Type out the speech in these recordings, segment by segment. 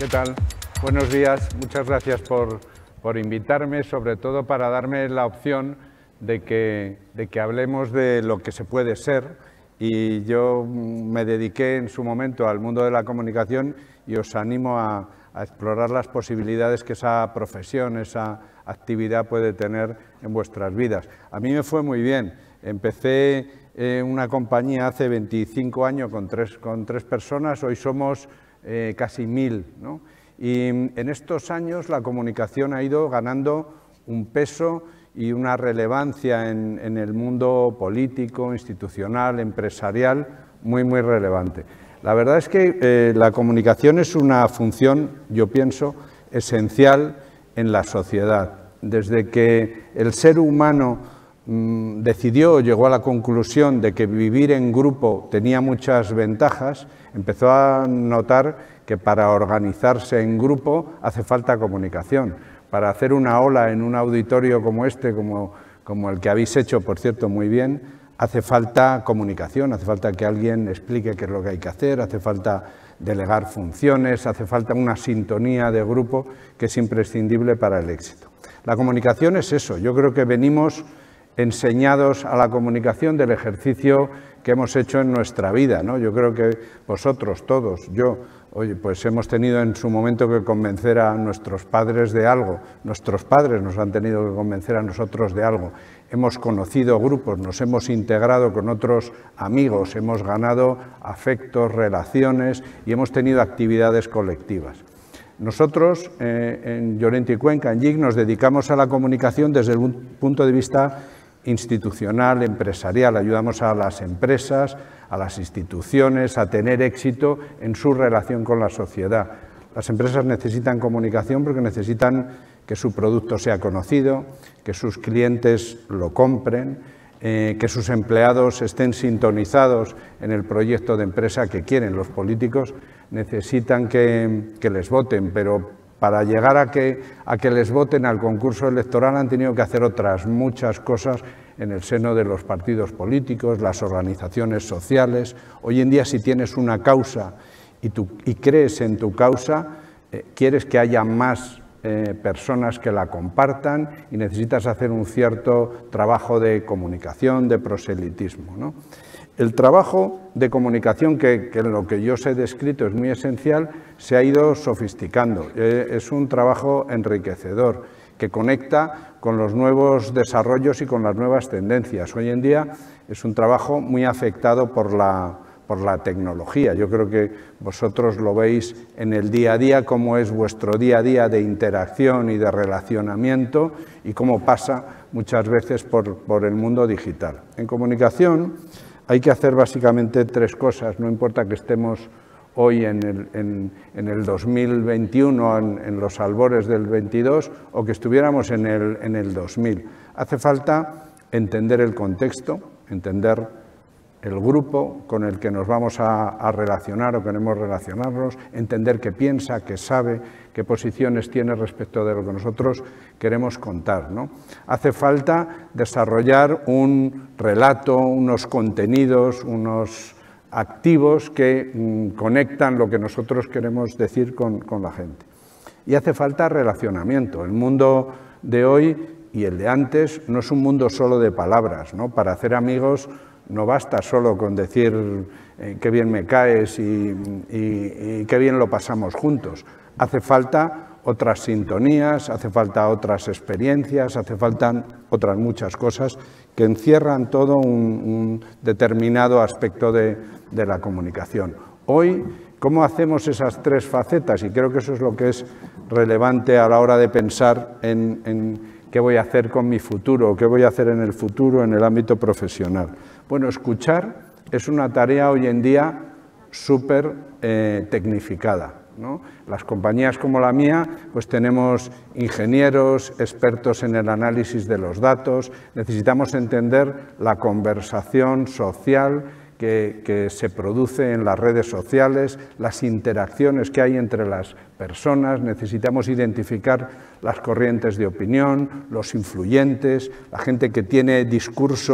¿Qué tal? Buenos días, muchas gracias por invitarme, sobre todo para darme la opción de que hablemos de lo que se puede ser. Y yo me dediqué en su momento al mundo de la comunicación y os animo a explorar las posibilidades que esa profesión, esa actividad puede tener en vuestras vidas. A mí me fue muy bien. Empecé una compañía hace 25 años con tres personas, hoy somos casi 1000, ¿no? Y en estos años la comunicación ha ido ganando un peso y una relevancia en el mundo político, institucional, empresarial, muy relevante. La verdad es que la comunicación es una función, yo pienso, esencial en la sociedad. Desde que el ser humano decidió, llegó a la conclusión de que vivir en grupo tenía muchas ventajas, empezó a notar que para organizarse en grupo hace falta comunicación. Para hacer una ola en un auditorio como este, como el que habéis hecho, por cierto, muy bien, hace falta comunicación, hace falta que alguien explique qué es lo que hay que hacer, hace falta delegar funciones, hace falta una sintonía de grupo que es imprescindible para el éxito. La comunicación es eso, yo creo que venimos enseñados a la comunicación del ejercicio que hemos hecho en nuestra vida, ¿no? Yo creo que vosotros, todos, yo, oye, pues hemos tenido en su momento que convencer a nuestros padres de algo, nuestros padres nos han tenido que convencer a nosotros de algo, hemos conocido grupos, nos hemos integrado con otros amigos, hemos ganado afectos, relaciones y hemos tenido actividades colectivas. Nosotros, en Llorent i Cuenca, en JIC, nos dedicamos a la comunicación desde un punto de vista institucional, empresarial. Ayudamos a las empresas, a las instituciones a tener éxito en su relación con la sociedad. Las empresas necesitan comunicación porque necesitan que su producto sea conocido, que sus clientes lo compren, que sus empleados estén sintonizados en el proyecto de empresa que quieren. Los políticos necesitan que les voten, pero para llegar a que les voten al concurso electoral han tenido que hacer otras muchas cosas en el seno de los partidos políticos, las organizaciones sociales. Hoy en día, si tienes una causa y crees en tu causa, quieres que haya más personas que la compartan y necesitas hacer un cierto trabajo de comunicación, de proselitismo, ¿no? El trabajo de comunicación, que en lo que yo os he descrito es muy esencial, se ha ido sofisticando. Es un trabajo enriquecedor que conecta con los nuevos desarrollos y con las nuevas tendencias. Hoy en día es un trabajo muy afectado por la tecnología. Yo creo que vosotros lo veis en el día a día, cómo es vuestro día a día de interacción y de relacionamiento y cómo pasa muchas veces por el mundo digital. En comunicación hay que hacer básicamente tres cosas, no importa que estemos hoy en el 2021, en los albores del 22, o que estuviéramos en el 2000. Hace falta entender el contexto, entender el grupo con el que nos vamos a relacionar o queremos relacionarnos, entender qué piensa, qué sabe, qué posiciones tiene respecto de lo que nosotros queremos contar, ¿no? Hace falta desarrollar un relato, unos contenidos, unos activos que conectan lo que nosotros queremos decir con la gente. Y hace falta relacionamiento. El mundo de hoy y el de antes no es un mundo solo de palabras, ¿no? Para hacer amigos no basta solo con decir qué bien me caes y qué bien lo pasamos juntos. Hace falta otras sintonías, hace falta otras experiencias, hace falta otras muchas cosas que encierran todo un determinado aspecto de la comunicación. Hoy, ¿cómo hacemos esas tres facetas? Y creo que eso es lo que es relevante a la hora de pensar en qué voy a hacer con mi futuro, qué voy a hacer en el futuro en el ámbito profesional. Bueno, escuchar es una tarea hoy en día súper tecnificada, ¿no? Las compañías como la mía, pues tenemos ingenieros, expertos en el análisis de los datos, necesitamos entender la conversación social que se produce en las redes sociales, las interacciones que hay entre las personas, necesitamos identificar las corrientes de opinión, los influyentes, la gente que tiene discurso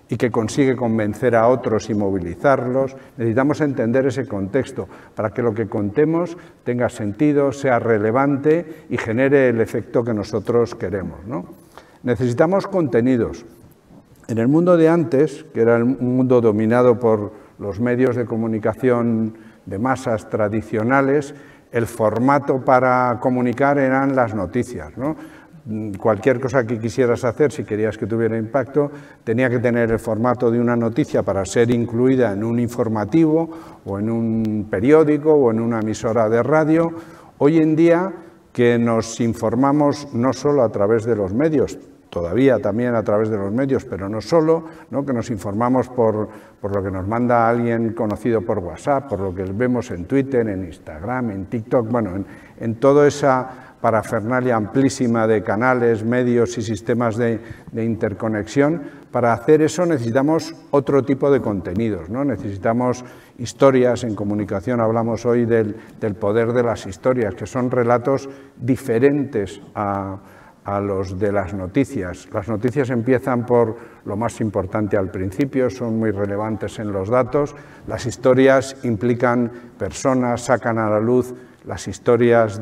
y que consigue convencer a otros y movilizarlos. Necesitamos entender ese contexto para que lo que contemos tenga sentido, sea relevante y genere el efecto que nosotros queremos, ¿no? Necesitamos contenidos. En el mundo de antes, que era un mundo dominado por los medios de comunicación de masas tradicionales, el formato para comunicar eran las noticias, ¿no? Cualquier cosa que quisieras hacer, si querías que tuviera impacto, tenía que tener el formato de una noticia para ser incluida en un informativo o en un periódico o en una emisora de radio. Hoy en día, que nos informamos no solo a través de los medios, todavía también a través de los medios, pero no solo, ¿no? Que nos informamos por lo que nos manda alguien conocido por WhatsApp, por lo que vemos en Twitter, en Instagram, en TikTok, bueno, en toda esa parafernalia amplísima de canales, medios y sistemas de interconexión. Para hacer eso necesitamos otro tipo de contenidos, ¿no? Necesitamos historias. En comunicación hablamos hoy del poder de las historias, que son relatos diferentes a los de las noticias. Las noticias empiezan por lo más importante al principio, son muy relevantes en los datos. Las historias implican personas, sacan a la luz las historias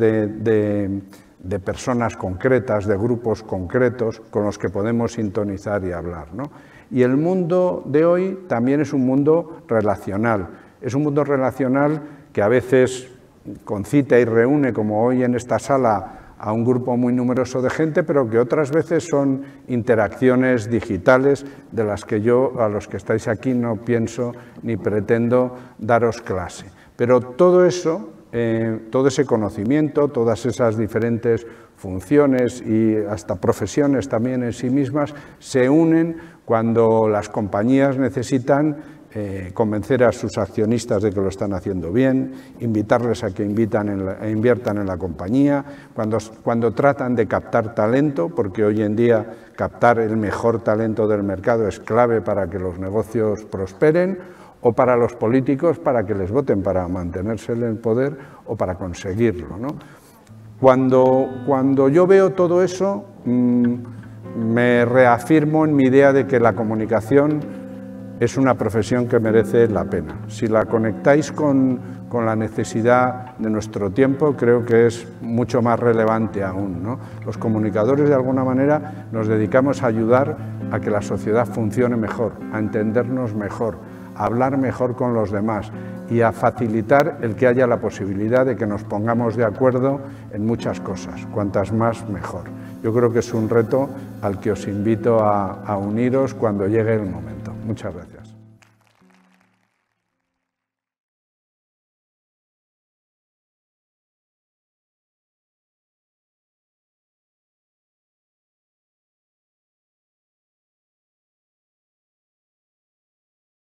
de personas concretas, de grupos concretos con los que podemos sintonizar y hablar, ¿no? Y el mundo de hoy también es un mundo relacional. Es un mundo relacional que a veces concita y reúne, como hoy en esta sala, a un grupo muy numeroso de gente, pero que otras veces son interacciones digitales de las que yo, a los que estáis aquí, no pienso ni pretendo daros clase. Pero todo eso, todo ese conocimiento, todas esas diferentes funciones y hasta profesiones también en sí mismas, se unen cuando las compañías necesitan convencer a sus accionistas de que lo están haciendo bien, invitarles a que inviertan en la compañía, cuando tratan de captar talento, porque hoy en día captar el mejor talento del mercado es clave para que los negocios prosperen, o para los políticos para que les voten, para mantenerse en el poder o para conseguirlo, ¿no? Cuando yo veo todo eso, me reafirmo en mi idea de que la comunicación es una profesión que merece la pena. Si la conectáis con la necesidad de nuestro tiempo, creo que es mucho más relevante aún, ¿no? Los comunicadores, de alguna manera, nos dedicamos a ayudar a que la sociedad funcione mejor, a entendernos mejor, a hablar mejor con los demás y a facilitar el que haya la posibilidad de que nos pongamos de acuerdo en muchas cosas, cuantas más mejor. Yo creo que es un reto al que os invito a uniros cuando llegue el momento. Muchas gracias.